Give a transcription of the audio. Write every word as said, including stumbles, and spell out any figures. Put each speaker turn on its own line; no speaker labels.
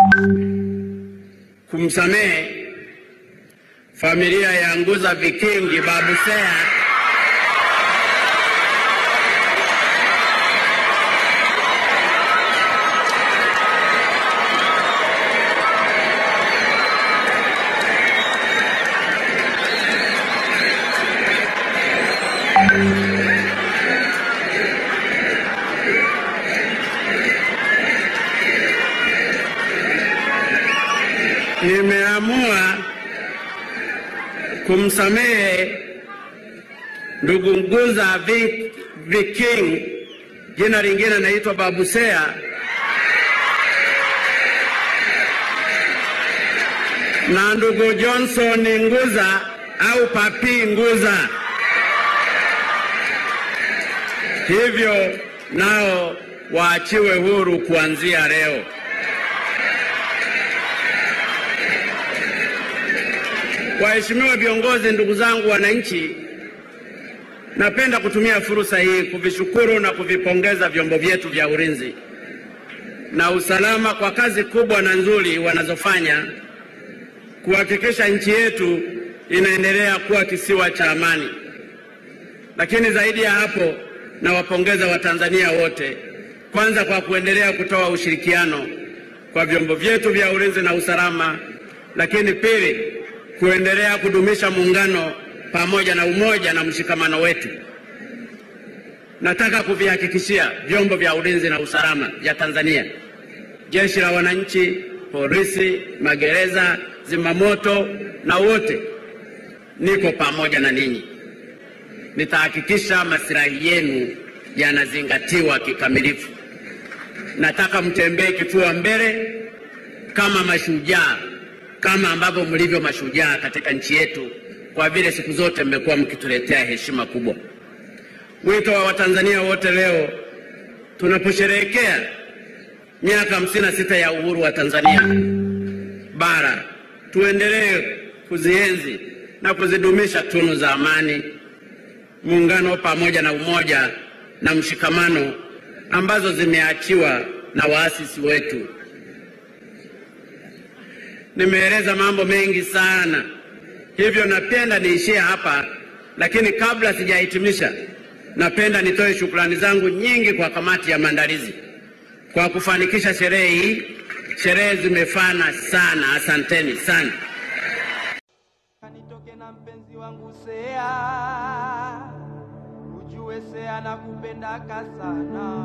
kumsamehe familia ya Nguza Vikingi Babusea nimeamua kumsamehe ndugu Nguza Viking, jina lingine naitwa Babusea, na ndugu Johnson Nguza au Papi Nguza. Hivyo nao waachiwe huru kuanzia leo. Waheshimiwa viongozi, ndugu zangu wananchi, napenda kutumia fursa hii kuvishukuru na kuvipongeza vyombo vyetu vya ulinzi na usalama kwa kazi kubwa na nzuri wanazofanya kuhakikisha nchi yetu inaendelea kuwa kisiwa cha amani. Lakini zaidi ya hapo, nawapongeza Watanzania wote, kwanza kwa kuendelea kutoa ushirikiano kwa vyombo vyetu vya ulinzi na usalama, lakini pili, kuendelea kudumisha muungano pamoja na umoja na mshikamano wetu. Nataka kuvihakikishia vyombo vya ulinzi na usalama vya Tanzania, Jeshi la Wananchi, polisi, magereza, zimamoto na wote, niko pamoja na ninyi. Nitahakikisha maslahi yenu yanazingatiwa kikamilifu. Nataka mtembee kifua mbele kama mashujaa, kama ambavyo mlivyo mashujaa katika nchi yetu, kwa vile siku zote mmekuwa mkituletea heshima kubwa. Wito wa Watanzania wote leo tunaposherehekea miaka hamsini na sita ya uhuru wa Tanzania bara, tuendelee kuzienzi na kuzidumisha tunu za amani, muungano pamoja na umoja na mshikamano ambazo zimeachiwa na waasisi wetu. Nimeeleza mambo mengi sana, hivyo napenda niishie hapa, lakini kabla sijahitimisha, napenda nitoe shukrani zangu nyingi kwa kamati ya maandalizi kwa kufanikisha sherehe hii. Sherehe zimefana sana, asanteni sana.
Kanitoke na mpenzi wangu Sea, ujue Sea nakupendaka sana.